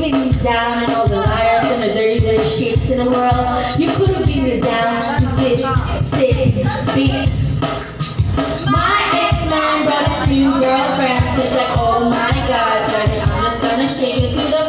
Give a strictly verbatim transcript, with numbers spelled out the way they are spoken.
me down and all the liars and the dirty, dirty shits in the world. You could have been me down to this sick beat. My ex-man brought his new girlfriend, so it's like, oh my god, baby, I'm just gonna shake it to the